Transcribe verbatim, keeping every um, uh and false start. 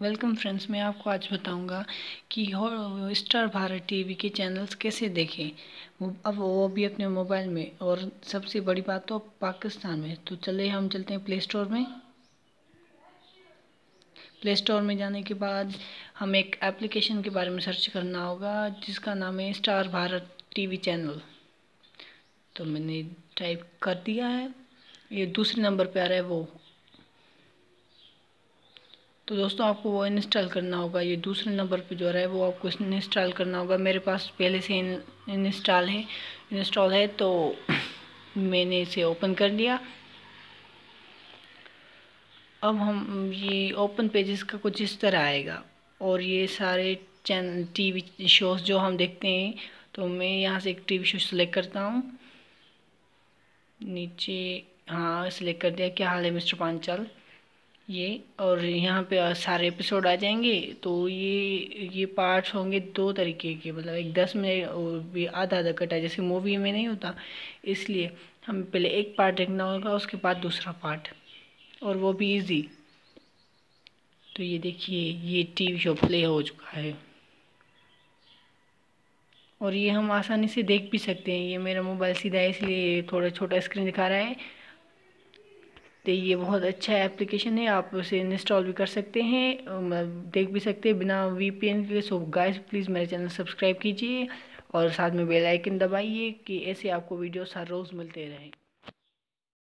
Welcome friends, मैं आपको आज बताऊंगा कि हो स्टार भारत टीवी के चैनल्स कैसे देखें। वो अब वो भी अपने मोबाइल में, और सबसे बड़ी बात तो पाकिस्तान में। तो चले हम चलते हैं प्ले स्टोर में। प्ले स्टोर में जाने के बाद हमें एक एप्लीकेशन के बारे में सर्च करना होगा जिसका नाम है स्टार भारत टीवी चैनल। तो मैंने टाइप कर दिया है, ये दूसरे नंबर पे आ रहा है वो। तो दोस्तों, आपको वो इंस्टॉल करना होगा। ये दूसरे नंबर पे जो रहा है वो आपको इंस्टॉल करना होगा। मेरे पास पहले से इंस्टॉल है इंस्टॉल है तो मैंने इसे ओपन कर लिया। अब हम ये ओपन पेजेस का कुछ इस तरह आएगा, और ये सारे चैनल टीवी शोज जो हम देखते हैं। तो मैं यहाँ से एक टीवी शो सेलेक्ट करता हूँ। नीचे हाँ सेलेक्ट कर दिया, क्या हाल है मिस्टर पांचाल, ये। और यहाँ पे सारे एपिसोड आ जाएंगे। तो ये ये पार्ट्स होंगे दो तरीके के, मतलब एक दस मिनट और भी आधा आधा कटा, जैसे मूवी में नहीं होता। इसलिए हमें पहले एक पार्ट देखना होगा, उसके बाद दूसरा पार्ट, और वो भी इजी। तो ये देखिए, ये टीवी शो प्ले हो चुका है, और ये हम आसानी से देख भी सकते हैं। ये मेरा मोबाइल सीधा है इसलिए थोड़ा छोटा स्क्रीन दिखा रहा है। तो ये बहुत अच्छा एप्लीकेशन है, आप उसे इंस्टॉल भी कर सकते हैं, देख भी सकते हैं बिना वीपीएन के। सो गाइस, प्लीज़ मेरे चैनल सब्सक्राइब कीजिए और साथ में बेल आइकन दबाइए कि ऐसे आपको वीडियोस हर रोज़ मिलते रहें।